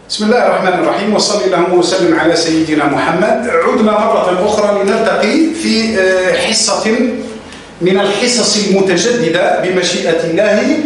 بسم الله الرحمن الرحيم، وصلى اللهم وسلم على سيدنا محمد. عدنا مرة أخرى لنلتقي في حصة من الحصص المتجددة بمشيئة الله،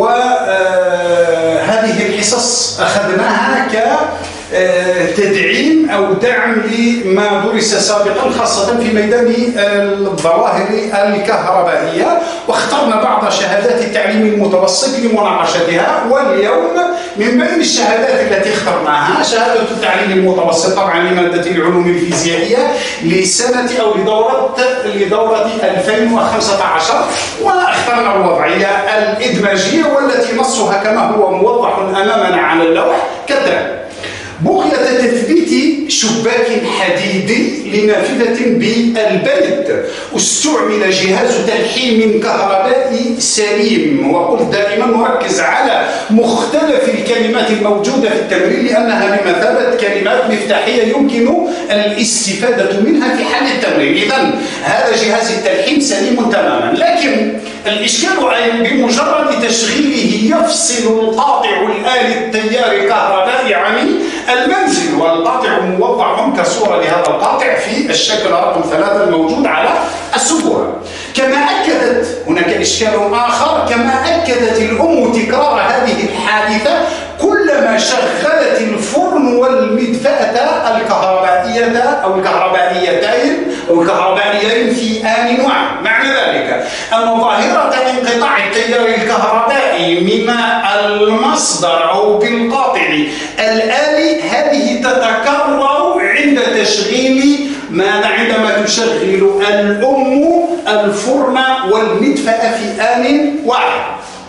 وهذه الحصص أخذناها كتدعيم أو دعم لما درس سابقا، خاصة في ميدان الظواهر الكهربائية، واخترنا بعض شهادات التعليم المتوسط لمناقشتها. واليوم من بين الشهادات التي اخترناها شهادة التعليم المتوسط طبعا لمادة العلوم الفيزيائية لسنة أو لدورة 2015، واخترنا الوضعية الإدماجية والتي نصها كما هو موضح أمامنا على اللوح كالتالي: بغية تثبيت شباك حديدي لنافذة بالبيت استعمل جهاز تلحيم كهربائي سليم. وقلت دائما نركز على مختلف الكلمات الموجودة في التمرين لأنها بمثابة كلمات مفتاحية يمكن الاستفادة منها في حل التمرين. إذن هذا جهاز التلحيم سليم تماما، لكن الإشكال بمجرد تشغيله يفصل القاطع الآلي التيار الكهربائي عن المنزل، والقاطع موضح كصورة لهذا القاطع في الشكل رقم 3 الموجود على السبورة. كما أكدت هناك إشكال آخر، كما أكدت الأم تكرار هذه الحادثة كلما شغلت الفرن والمدفأة الكهربائية أو الكهربائيين في آن واحد. معنى ذلك أن ظاهرة انقطاع التيار الكهربائي من المصدر أو بالقاطع الآلي هذه تتكرر عند تشغيل عندما تشغل الأم الفرن والمدفأة في آن واحد.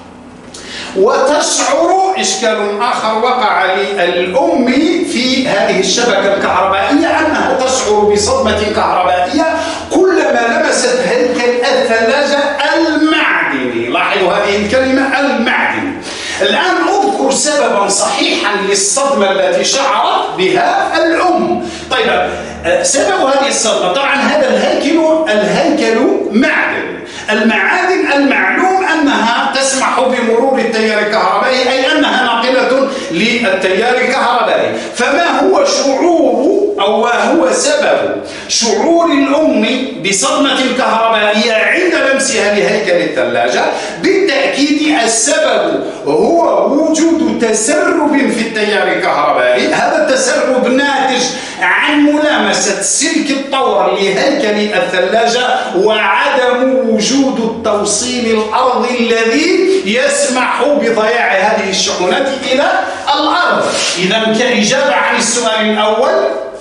وتشعر إشكال آخر وقع للأم في هذه الشبكة الكهربائية أنها تشعر بصدمة كهربائية كلما لمست هيكل الثلاجة المعدني. لاحظوا هذه الكلمة المعدني. الآن أذكر سببا صحيحا للصدمة التي شعرت بها الأم. طيب، سبب هذه الصدمة طبعا هذا الهيكل معدني. المعادن المعلوم أنها تسمح بمرور التيار الكهربائي، أي أنها ناقلة للتيار الكهربائي. فما هو هو سبب شعور الأم بصدمة كهربائية عند لمسها لهيكل الثلاجة؟ بالتأكيد السبب هو وجود تسرب في التيار الكهربائي. هذا التسرب ناتج عن ملامسة سلك الطور لهيكل الثلاجة وعدم وجود التوصيل الأرضي الذي يسمح بضياع هذه الشحنات إلى الأرض. إذن كإجابة عن السؤال الأول،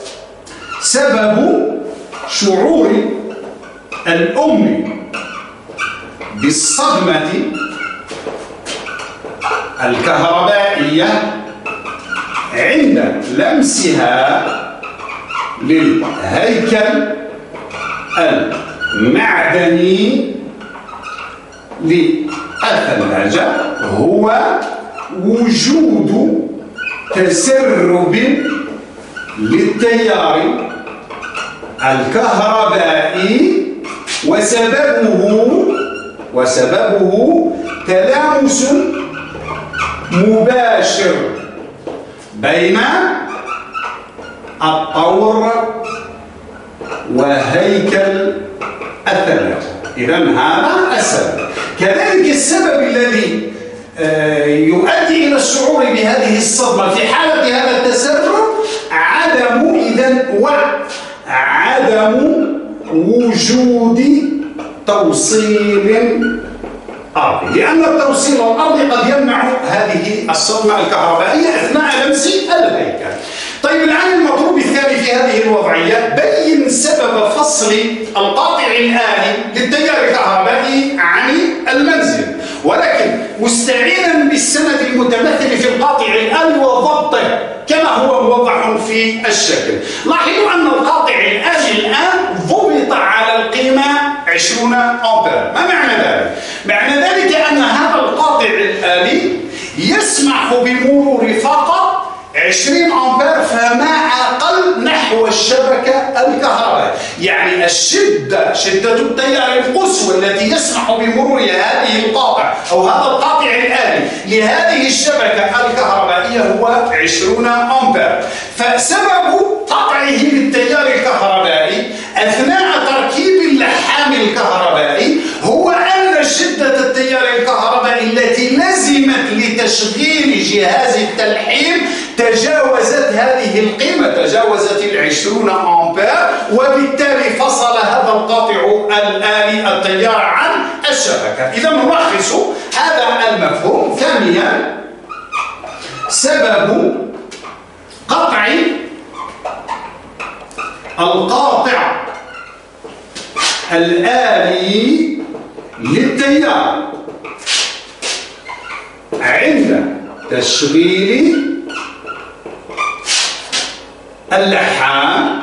سبب شعور الأم بالصدمة الكهربائية عند لمسها للهيكل المعدني للثلاجة هو وجود تسرب للتيار الكهربائي وسببه تلامس مباشر بين الطور وهيكل الثلاجة. إذن هذا السبب. كذلك السبب الذي يؤدي إلى الشعور بهذه الصدمة في حالة هذا التسرب عدم وجود توصيل أرضي، لأن التوصيل الأرضي قد يمنع هذه الصدمة الكهربائية أثناء لمس الهيكل. طيب، الآن المطلوب الثاني في هذه الوضعية بين سبب فصل القاطع الآلي للتيار الكهربائي عن المنزل، ولكن مستعينا بالسند المتمثل في القاطع الآلي وضبطه كما هو موضح في الشكل. لاحظوا أن القاطع الآلي الآن ضبط على القيمة 20 أمبير. ما معنى ذلك؟ معنى ذلك أن هذا القاطع الآلي يسمح بمرور فقط 20 أمبير فما أقل نحو الشبكة الكهربائي. يعني الشدة، شدة التيار القصوى التي يسمح بمرور هذه القاطع أو هذا القاطع الآلي لهذه الشبكة الكهربائية هو 20 أمبير. فسبب قطعه للتيار الكهربائي أثناء تركيب اللحام الكهربائي هو أن شدة التيار الكهربائي التي لزمت لتشغيل جهاز التلحيم تجاوزت هذه القيمة، تجاوزت 20 أمبير، وبالتالي فصل هذا القاطع الآلي التيار عن الشبكة. إذا نلخص هذا المفهوم. ثانيا، سبب قطع القاطع الآلي للتيار عند تشغيل اللحام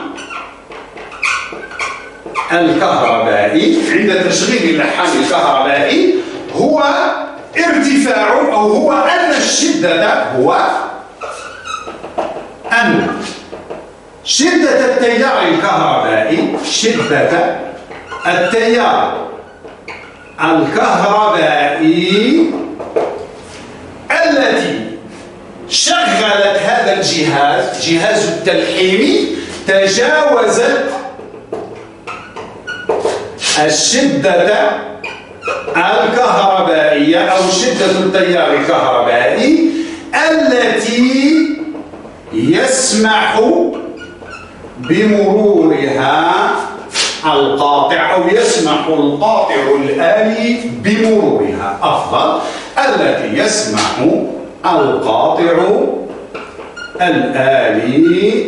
الكهربائي، عند تشغيل اللحام الكهربائي هو ارتفاع أو هو أن الشدة، هو أن شدة التيار الكهربائي، شدة التيار الكهربائي التي شغلت هذا الجهاز، جهاز التلحيم، تجاوزت الشدة الكهربائية أو شدة التيار الكهربائي التي يسمح بمرورها القاطع أو يسمح القاطع الآلي بمرورها، أفضل، التي يسمح القاطع الآلي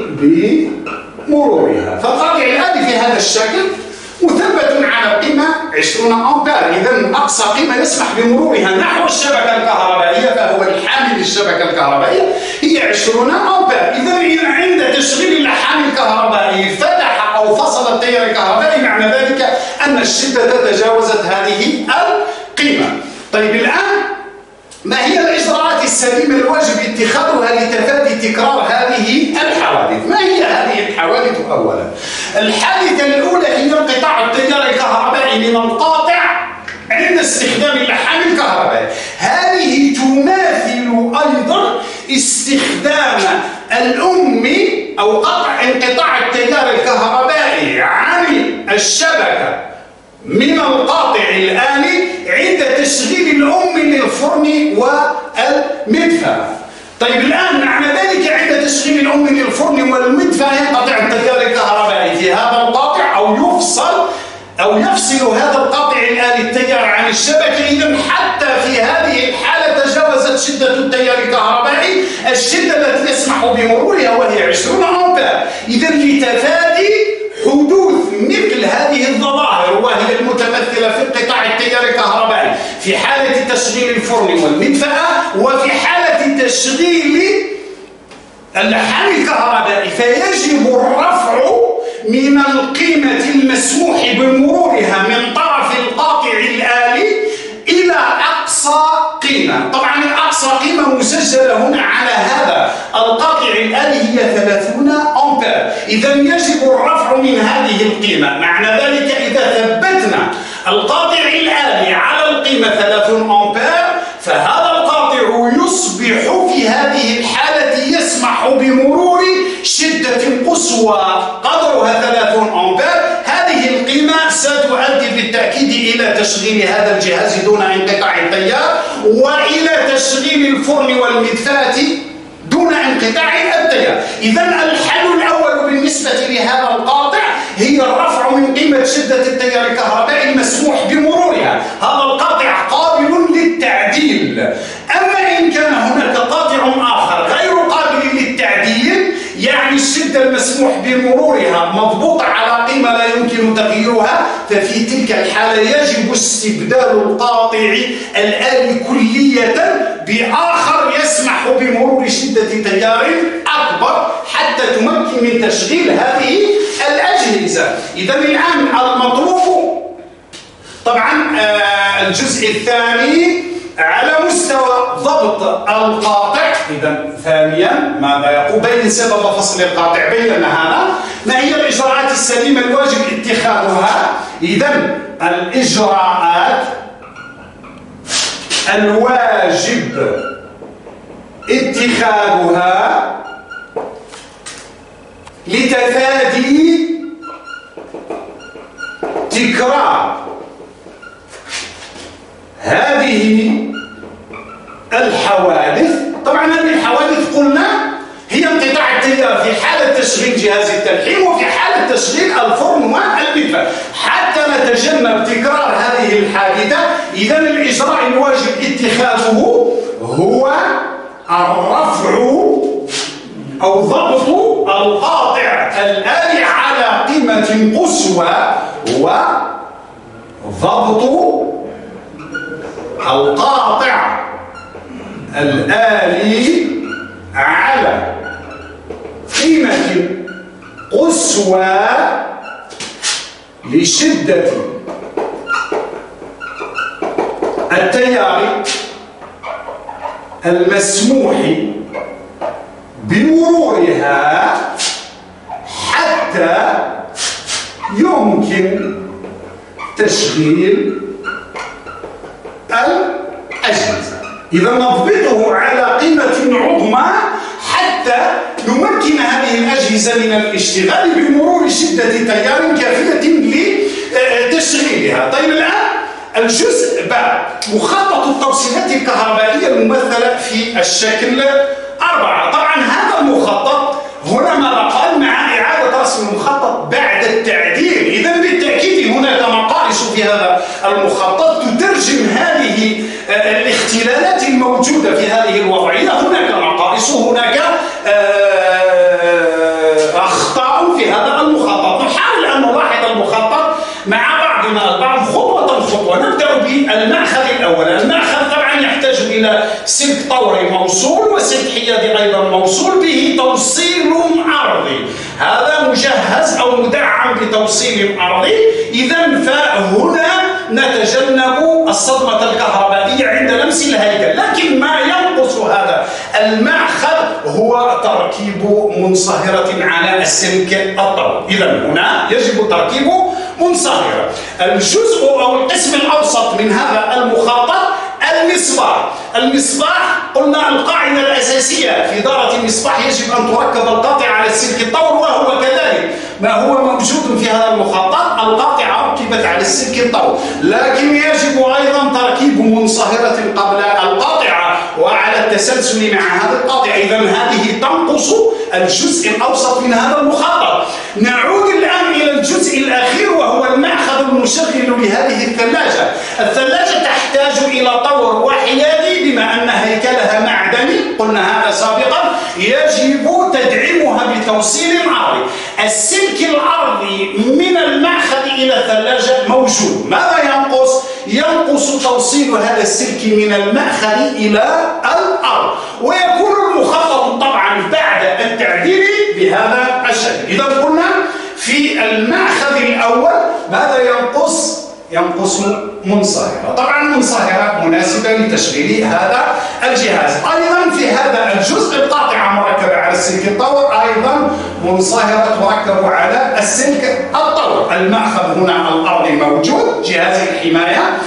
بمرورها. فالقاطع الآلي في هذا الشكل مثبت على قيمة 20 أمبير. إذن أقصى قيمة يسمح بمرورها نحو الشبكة الكهربائية فهو الحامل للشبكة الكهربائية هي 20 أمبير. إذن عند تشغيل اللحام الكهربائي فتح أو فصل التيار الكهربائي، معنى ذلك أن الشدة تجاوزت هذه القيمة. طيب الآن ما هي الإجراءات السليمة الواجب اتخاذها لتفادي تكرار هذه الحوادث؟ ما هي هذه الحوادث؟ أولا، الحادثة الأولى هي انقطاع التيار الكهربائي من القاطع عند استخدام اللحام الكهربائي. هذه تماثل أيضا استخدام الأم أو قطع انقطاع التيار الكهربائي عن الشبكة من القاطع الآلي عند تشغيل الأم للفرن والمدفأة. طيب الآن معنى ذلك عند تشغيل الأم للفرن والمدفأة ينقطع التيار الكهربائي في هذا القاطع أو يفصل هذا القاطع الآلي التيار عن الشبكة. إذن حتى في هذه الحالة تجاوزت شدة التيار الكهربائي الشدة التي يسمح بمرورها وهي 20 أمبير. إذن لتفادي حدوث مثل هذه الظواهر وهي المتمثلة في انقطاع التيار الكهربائي في حالة تشغيل الفرن والمدفأة وفي حالة تشغيل اللحام الكهربائي، فيجب الرفع من القيمة المسموح بمرورها من طرف القاطع الآلي إلى أقصى قيمة. طبعا الأقصى قيمة مسجلة هنا على هذا القاطع الآلي هي 30 أمبير. إذا يجب الرفع من هذه القيمة. معنى ذلك إذا ثبتنا القاطع الآلي على القيمة 30 أمبير فهذا القاطع يصبح في هذه الحالة يسمح بمرور شدة قصوى قدرها 30 أمبير. هذه القيمة ستؤدي بالتأكيد إلى تشغيل هذا الجهاز دون انقطاع التيار وإلى تشغيل الفرن والمدفأة دون انقطاع التيار. إذن الحل الأول بالنسبة لهذا القاطع هي الرفع من قيمة شدة التيار الكهربائي المسموح بمرورها. هذا القاطع قابل للتعديل. أما إن كان هناك قاطع آخر غير قابل للتعديل، يعني الشدة المسموح بمرورها مضبوطة على قيمة لا يمكن تغييرها، ففي تلك الحالة يجب استبدال القاطع الآلي كلية بآخر يسمح بمرور شدة تيار أكبر حتى تمكن من تشغيل هذه الأجهزة. إذا الآن المطلوب طبعا الجزء الثاني على مستوى ضبط القاطع. إذا ثانيا ماذا يقول؟ بين سبب فصل القاطع، بينا هذا. ما هي الإجراءات السليمة الواجب اتخاذها؟ إذا الإجراءات الواجب اتخاذها لتفادي تكرار هذه الحوادث. طبعا هذه الحوادث قلنا هي انقطاع التيار في حالة تشغيل جهاز التلحيم وفي حالة تشغيل الفرن والمدفأ. حتى نتجنب تكرار هذه الحادثة، إذا الإجراء الواجب اتخاذه هو الرفع أو ضبط القاطع الآلي على قيمة قصوى، وضبط القاطع الآلي على قيمة قصوى لشدة التيار المسموح بمرورها حتى يمكن تشغيل الأجهزة. إذا نضبطه على قيمة عظمى حتى نمكن هذه الأجهزة من الاشتغال بمرور شدة تيار كافية لتشغيلها. طيب الآن الجزء باء، مخطط التوصيلات الكهربائية الممثلة في الشكل 4. طبعا هذا المخطط هنا ماذا قال؟ مع إعادة رسم المخطط بعد التعديل. إذا بالتأكيد هناك نقائص في هذا المخطط تترجم هذه الاختلالات الموجودة في هذه الوضعية. هناك نقائص، هناك أخطاء في هذا المخطط. نحاول أن نلاحظ المخطط مع بعضنا البعض خطوة خطوة. نبدأ بالمأخذ الأول. المأخذ طبعا يحتاج إلى سلك طوري موصول وسلك حيادي أيضا موصول به توصيل أرضي. هذا مجهز أو مدعم بتوصيل أرضي. إذا فهنا نتجنب الصدمة الكهربائية عند لمس الهيكل. لكن ما ينقص هذا المأخذ هو تركيب منصهرة على السلك الطويل. إذا هنا يجب تركيب منصهرة. الجزء أو القسم الأوسط من هذا المخطط المصباح. المصباح قلنا القاعدة الأساسية في دارة المصباح يجب أن تركب القاطع على السلك الطور، وهو كذلك ما هو موجود في هذا المخطط. القاطعة ركبت على السلك الطور، لكن يجب أيضا تركيب منصهرة قبل القاطعة وعلى التسلسل مع هذا القاطع. إذا هذه تنقص الجزء الأوسط من هذا المخطط. نعود الآن إلى الجزء الأخير وهو المأخذ المشغل لهذه الثلاجة. الثلاجة تحتاج إلى طور وحيادي بما أن هيكلها معدني، قلنا هذا سابقا، يجب تدعيمها بتوصيل أرضي. السلك الأرضي من المأخذ إلى الثلاجة موجود. ماذا ينقص؟ ينقص توصيل هذا السلك من المأخذ إلى الأرض، ويكون المخطط طبعا بعد التعديل بهذا الشكل. إذا قلنا في المأخذ الأول ماذا ينقص؟ ينقص منصهرة. طبعا منصهرة مناسبة لتشغيل هذا الجهاز. أيضا في هذا الجزء القاطعة مركبة على السلك الطور، أيضا منصهرة تركب على السلك الطور. المأخذ هنا الأرضي موجود، جهاز الحماية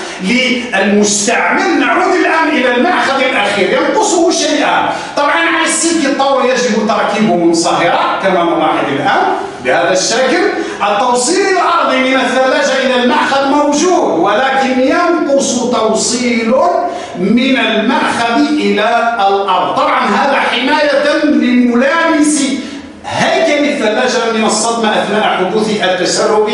للمستعمل. نعود الآن إلى المأخذ الأخير، ينقصه شيئان. طبعا على السلك الطور يجب تركيب منصهرة كما نلاحظ الآن بهذا الشكل. التوصيل الأرضي من الثلاجة إلى المأخذ موجود، ولكن ينقص توصيل من المأخذ إلى الأرض. طبعا هذا حماية لملامس هيكل الثلاجة من الصدمة أثناء حدوث التسرب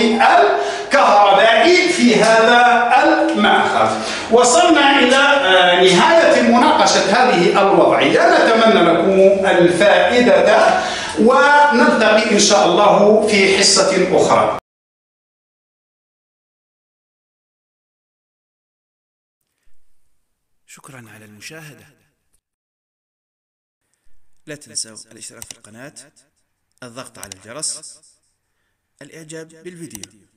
الكهربائي في هذا المأخذ. وصلنا إلى نهاية مناقشة هذه الوضعية. نتمنى لكم الفائدة، ونلتقي إن شاء الله في حصة أخرى. شكرا على المشاهدة. لا تنسوا الاشتراك في القناة، الضغط على الجرس، الإعجاب بالفيديو.